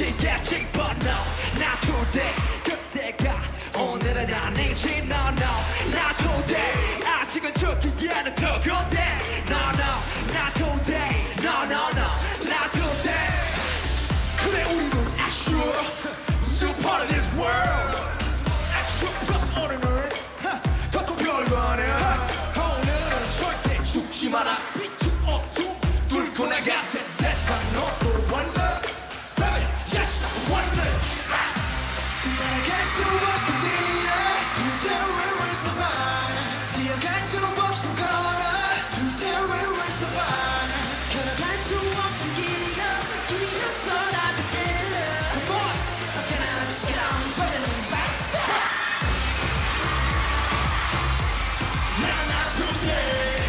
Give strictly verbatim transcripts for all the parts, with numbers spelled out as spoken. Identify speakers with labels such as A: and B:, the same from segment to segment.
A: 미치겠지 but no not today 그때가 오늘은 아니지 no no not today 아직은 죽기에는 더 거대 no no not today no no no not today 그래 우리는 extra still part of this world extra plus ordinary 더 별거 아니야 오늘은 절대 죽지 마라 빛은 어둠 뚫고 나가 새 세상 너로 wonder baby yes I wonder 날아갈 수 없어 뛰어 Today we will survive 뛰어갈 수 없어 걸어 Today we will survive 걸어갈 수 없어 길이여 길이여서라도 길러 Come on 언제나 시험 저자는 발사 나나 today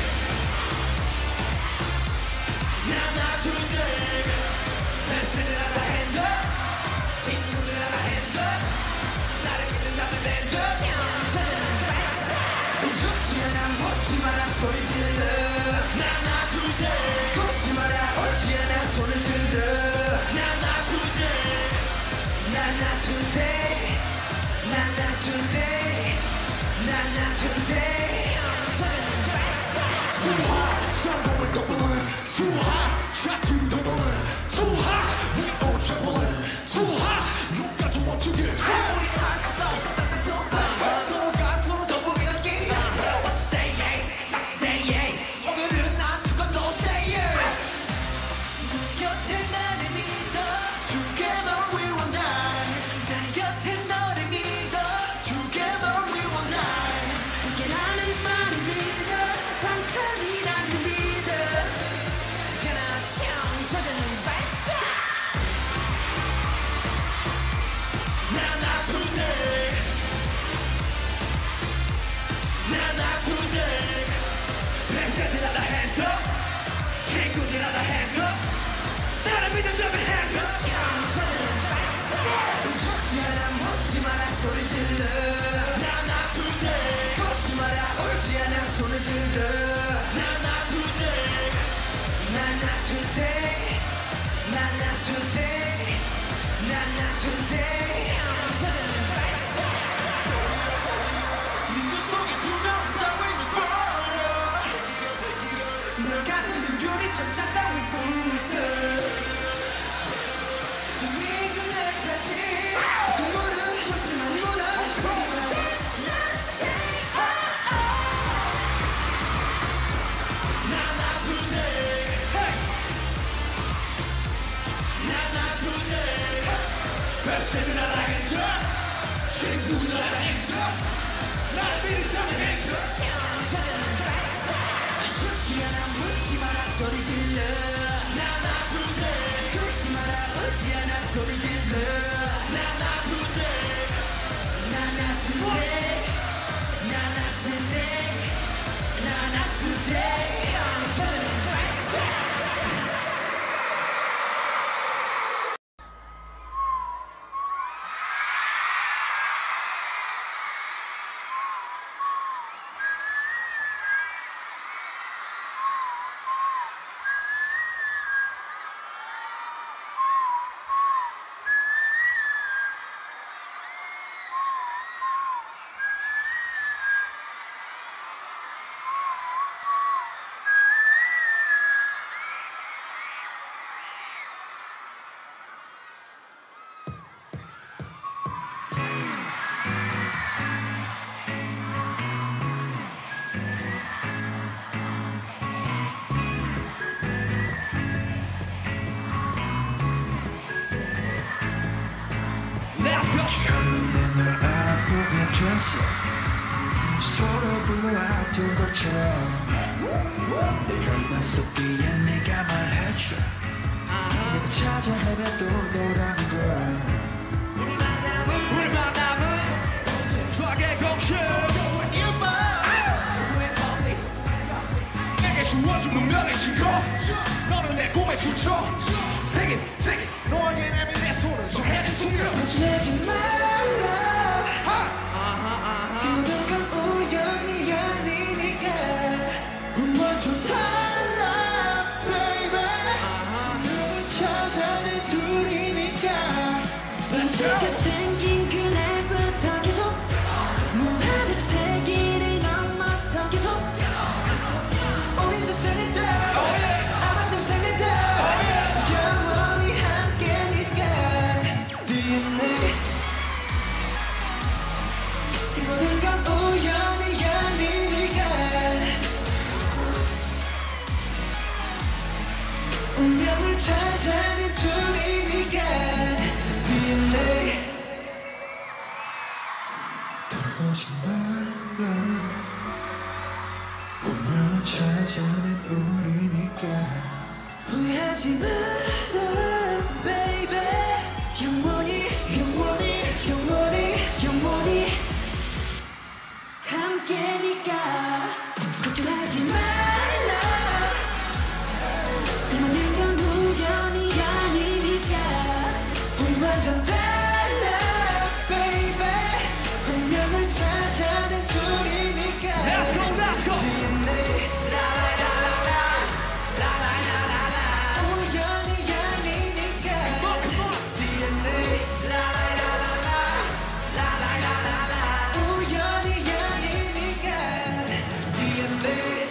A: 나나 today 팬들을 하나 hands up 친구들 하나 hands up 나를 믿는다면 hands up 시험 저자는 발사 죽지 않아 묻지 마라 소리 질러 나나 today 걷지 마라 옳지 않아 손을 들어 나나 today 나나 today 나나 today 나나 today 저자는 발사 Too hard 성공을 double it Too hard try to double it Too hard we all trouble it Too hard 누가 좀 어떻게 우리 하나도 없다 손발 도로가 도로 덮어기는 게임 What you say yeah day yeah 오늘은 난 죽어도 day yeah 곁에 나를 믿어 Together we won't die 나 곁에 너를 믿어 Together we won't die 함께라는 말을 믿어 방탄이라는 믿어 그나 저자는 발사 나나 today 나나 today 팬들 하나 hands up 친구들 하나 hands up 나를 믿는다면 hands up 저자는 발사 죽지 않아 묻지 마라 소리 질러 나나 today 걷지 마라 옳지 않아 손을 들어 나나 today 나나 today 나나 today 나나 today 저자는 발사 인구 속에 두려움 따위는 버려 널 가진 눈율이 천장 따위 부숴 숨이 끝날까지 눈물은 하지만 눈물은 나나 today 나나 today 팬들 하나 hands up 친구들 하나 hands up 나를 믿는다면 hands up 저자는 발사 죽지 않아 묻지 마라 소리 질러 나나 today 걷지 마라 옳지 않아 소리 질러 나나 today 나나 today 나나 today 나나 today 저자는 발사
B: 처음에 널 알아보게 됐어 서로 불러왔던 것처럼 혈관 속기에 네가 말해줘 우리 찾아 헤매도 너라는 걸
A: 우리 만남은 우리 만남은 수학의 공식
B: 내게 주어진 운명의 친구 너는 내 꿈의 주초 Take it, take it 너에게 내민 내 손을 정해진 숙명
C: 거짓내지 말라 이 모든 건 우연이 아니니까 우리 완전 달라 baby 눈을 찾아낸 둘이니까 함께니까 걱정하지 말라 이 모든 건 우연이 아니니까 우리 완전 달라 baby 운명을 찾아낸 둘이니까
B: Let's go, let's go.
C: 디엔에이 라라라라라 라라라라라 우연이 아니니까 디엔에이 라라라라라 라라라라라 우연이 아니니까 디엔에이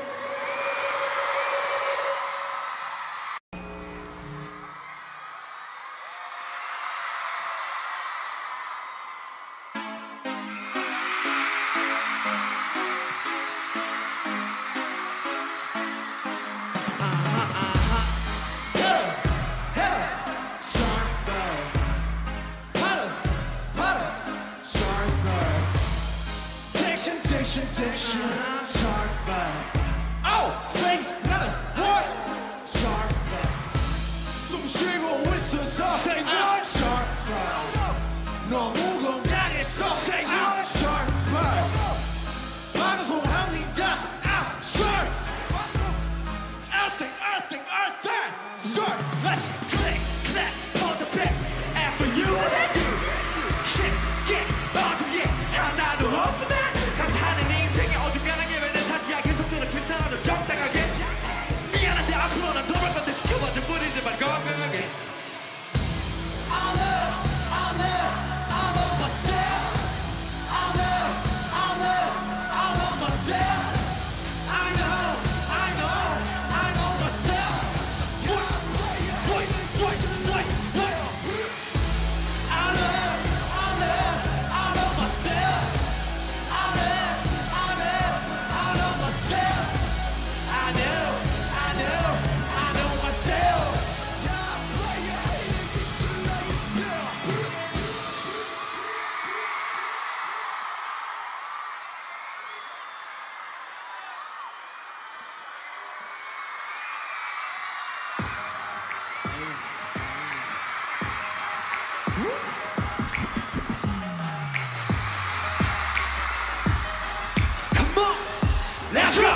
B: 너무 건강했어. Say what? Sharp bird. 방송합니다. 아, sharp. Earthing, earthing, earthing. Sharp. Let's click, clap on the beat. And for you and you. Shit, get, 어둠이 하나도 없으네. 감탄하는 인생의 어중간한 예외는 다시 계속되는 괜찮아도 적당하게. 미안한데 앞으로 난 돌아갈 건데 지켜봐줘 뿐이지만 건강하게. Come on, let's go.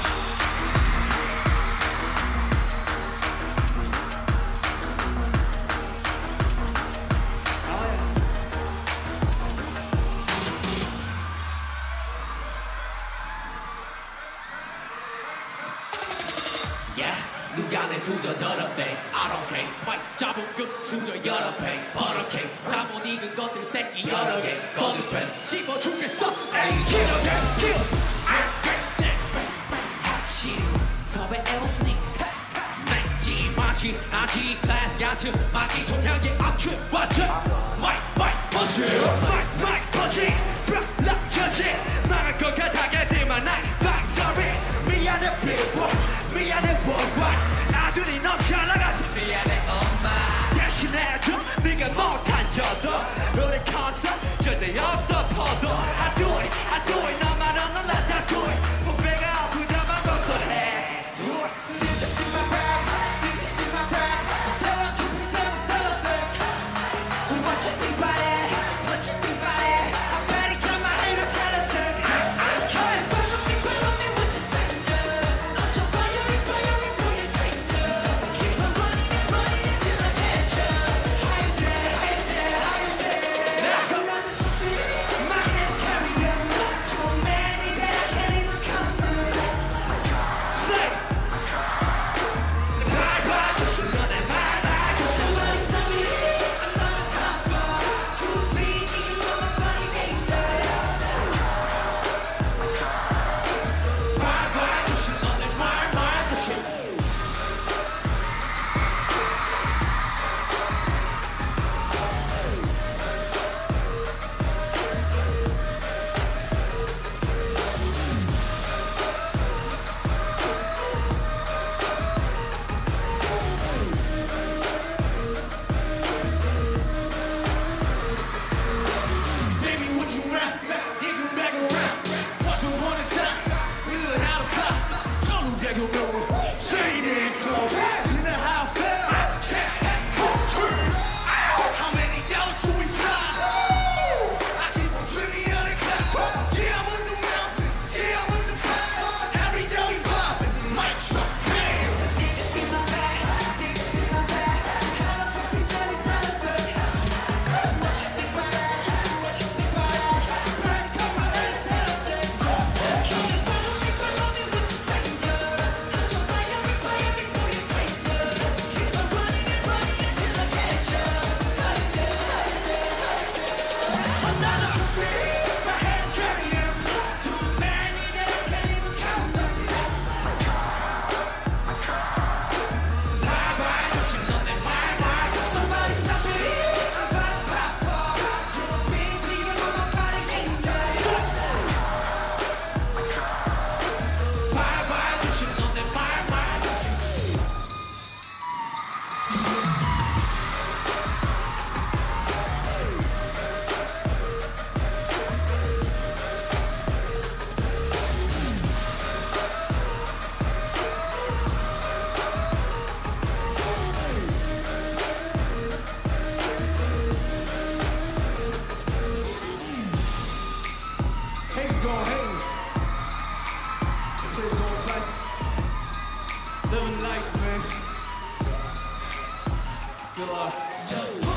A: Yeah, 누가 내 수저 더럽대 I don't care 마이 잡은 급 수저 여러 배 버럭해 다 못 익은 것들 새끼 여러 개 거듭해 씹어 죽겠어 에이 킬러게 킬 I can't stand 확실히 섭외 에어스닉 맥지 마시 아시 클래스 야츠 마기 종향의 악취 와츠 마이 마이 펀치 마이 마이 펀치 블락 천치 망할 것 같아겠지만 난 박서리 미안해 people 미안해 worldwide 나들이 넘쳐 나가서 미안해 엄마 대신해줘 네가 못한 여도 우리 콘서트 절대 없어 포도 I do it I do it 너만 없는 날 다 do it 목배가 아프다만 걱정해 You just see my brand You just see my brand Sell out to me sell it sell it What you think about it What you think about it I better get my haters sell it sell it
D: Good luck.